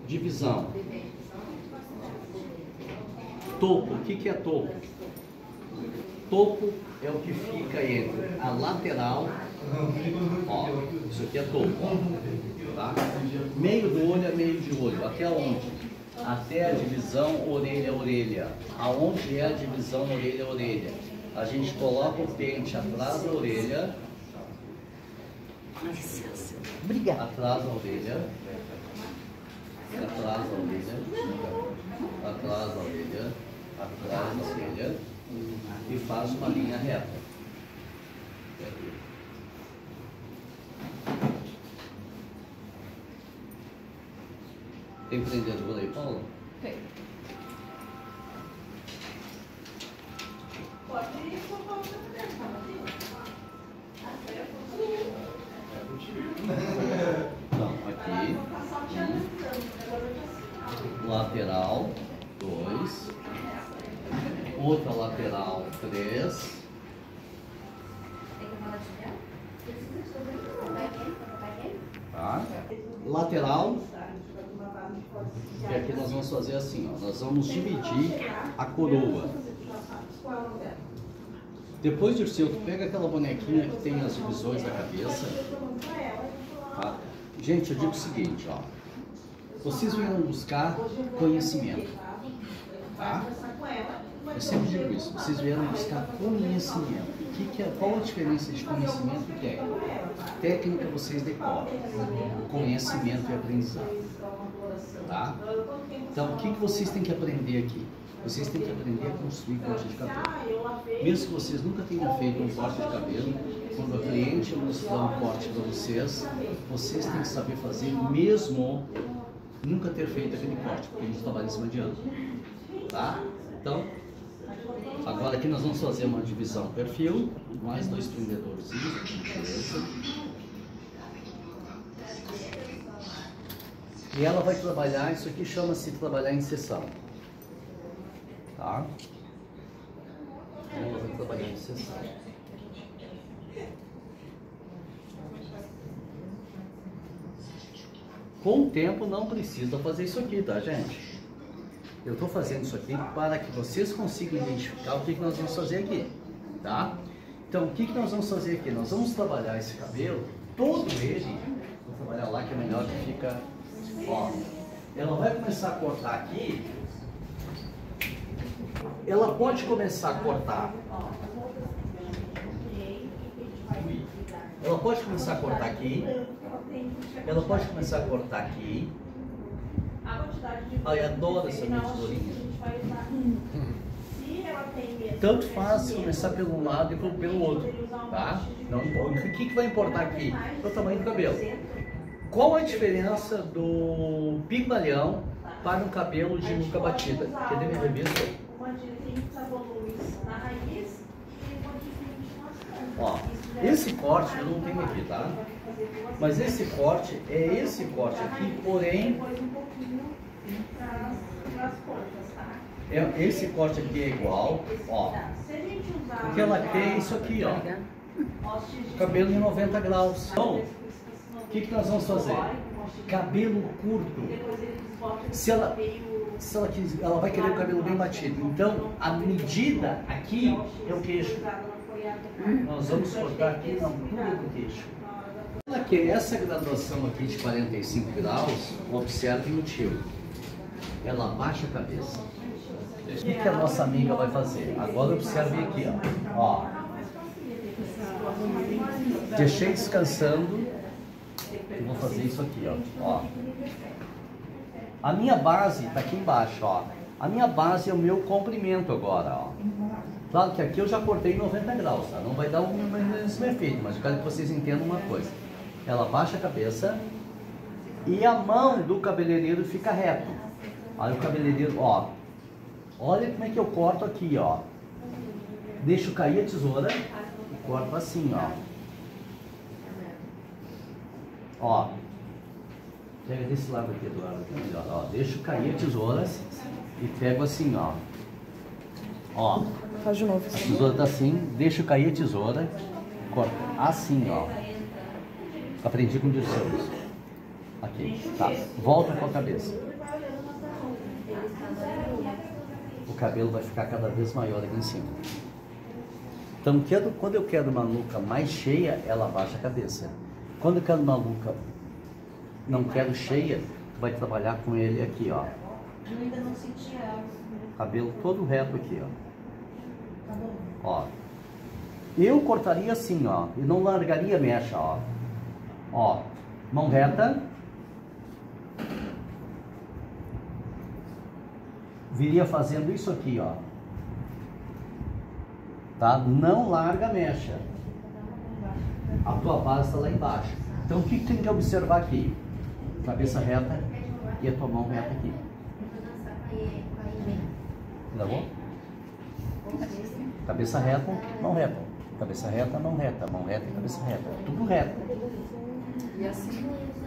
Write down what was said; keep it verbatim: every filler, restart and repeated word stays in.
Divisão. Topo. O que que é topo? Topo é o que fica entre a lateral, ó, isso aqui é topo, ó, tá? Meio do olho é meio de olho. Até onde? Até a divisão orelha-orelha. Aonde é a divisão orelha-orelha? A gente coloca o pente atrás da orelha. Licença. Obrigada. Atrás da orelha. Atrás da orelha. Atrás da orelha. Atrás da orelha. E faz uma linha reta. Tem prendedor aí, Paulo? Tem. Pode ir só para Não, aqui. Um. Lateral, dois. Outra lateral, três. Tá? Lateral. E aqui nós vamos fazer assim, ó. Nós vamos dividir a coroa. Depois de ser, tu pega aquela bonequinha que tem as divisões da cabeça. Tá? Gente, eu digo o seguinte, ó. Vocês vieram buscar conhecimento. Tá? Eu sempre digo isso. Vocês vieram buscar conhecimento. O que que é, qual a diferença de conhecimento e técnica? Técnica vocês decoram. Conhecimento e aprendizado. Tá? Então, o que que vocês têm que aprender aqui? Vocês têm que aprender a construir corte de cabelo. Mesmo que vocês nunca tenham feito um corte de cabelo, quando a cliente mostrar um corte para vocês, vocês têm que saber fazer mesmo nunca ter feito aquele corte, porque a gente trabalha em cima de ano. Tá? Então, agora aqui nós vamos fazer uma divisão perfil, mais dois prendedores. E ela vai trabalhar, isso aqui chama-se trabalhar em seção. Tá? Ela vai trabalhar em seção. Com o tempo não precisa fazer isso aqui, tá, gente? Eu estou fazendo isso aqui para que vocês consigam identificar o que, que nós vamos fazer aqui, tá? Então, o que, que nós vamos fazer aqui? Nós vamos trabalhar esse cabelo, todo ele, vou trabalhar lá que é melhor que fica, ó, ela vai começar a cortar aqui, ela pode começar a cortar, ela pode começar a cortar aqui, ela pode começar a cortar aqui. Ai, adoro essa tesourinha. Tanto faz começar pelo lado e pelo outro, tá? Não importa. O que, que vai importar aqui? É o tamanho do cabelo. Qual a diferença do pigmalhão para um cabelo de nuca batida? Quer ver minha revista? Ó, esse corte eu não tenho aqui, tá? Mas esse corte é esse corte aqui, porém é, esse corte aqui é igual, ó. O que ela tem é isso aqui, ó. Cabelo em noventa graus. Então, o que, que nós vamos fazer? Cabelo curto. Se ela, se ela, quiser, ela vai querer o cabelo bem batido. Então, a medida aqui é o queixo. Nós vamos cortar aqui na altura do queixo. Ela quer essa graduação aqui de quarenta e cinco graus, observe o tio. Ela abaixa a cabeça. O que, que a nossa amiga vai fazer? Agora observe aqui, ó. Ó. Deixei descansando. Eu vou fazer isso aqui, ó. Ó. A minha base está aqui embaixo, ó. A minha base é o meu comprimento agora, ó. Claro que aqui eu já cortei noventa graus, tá? Não vai dar o mesmo efeito, mas eu quero que vocês entendam uma coisa. Ela baixa a cabeça e a mão do cabeleireiro fica reto. Aí o cabeleireiro, ó, olha como é que eu corto aqui, ó. Deixo cair a tesoura e corto assim, ó. Ó, pega desse lado aqui, do lado aqui, melhor, ó. Deixo cair a tesoura e pego assim, ó. Ó, faz de novo. A tesoura tá assim, deixo cair a tesoura, corto assim, ó. Aprendi com o Dirceu. Aqui, tá. Volta com a cabeça. O cabelo vai ficar cada vez maior aqui em cima. Então, quando eu quero uma nuca mais cheia, ela abaixa a cabeça. Quando eu quero uma nuca, não quero cheia, tu vai trabalhar com ele aqui, ó. Eu ainda não senti ela. Cabelo todo reto aqui, ó. Ó. Eu cortaria assim, ó, e não largaria a mecha, ó. Ó, mão reta. Viria fazendo isso aqui, ó. Tá? Não larga a mecha. A tua base está lá embaixo. Então o que, que tem que observar aqui? Cabeça reta e a tua mão reta aqui. Tá bom? Cabeça reta, mão reta. Cabeça reta, mão reta. Mão reta e cabeça reta. Tudo reto. E assim?